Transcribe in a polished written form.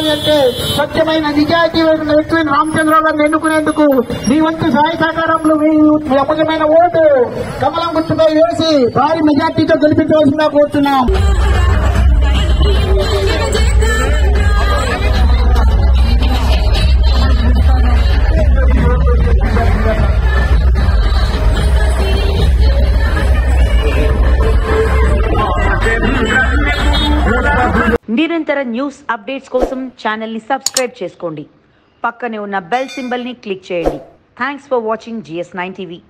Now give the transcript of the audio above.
కావాలి అంటే స్వచ్ఛమైన నిజాయితీ వ్యక్తిని రామచంద్రరావు గారిని ఎన్నుకునేందుకు మీ వంతు సహాయ సహకారంలో మీ అమూల్యమైన ఓటు కమలం గుర్తుపై వేసి భారీ మెజార్టీతో గెలిపించవలసిందిగా కోరుతున్నాం. నిరంతర న్యూస్ అప్డేట్స్ కోసం ఛానల్ ని సబ్స్క్రైబ్ చేసుకోండి. పక్కనే ఉన్న బెల్ సింబల్ ని క్లిక్ చేయండి. Thanks for watching GS9 TV.